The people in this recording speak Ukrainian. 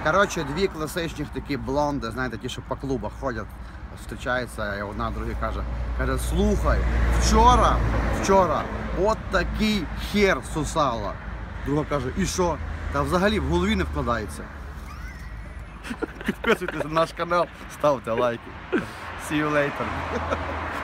Коротше, дві класичних такі блонди, знаєте, ті, що по клубах ходять, зустрічаються, і одна другій каже, слухай, вчора, от такий хер сусала. Друга каже, і що? Та взагалі в голові не вкладається. Підписуйтесь на наш канал, ставте лайки. See you later.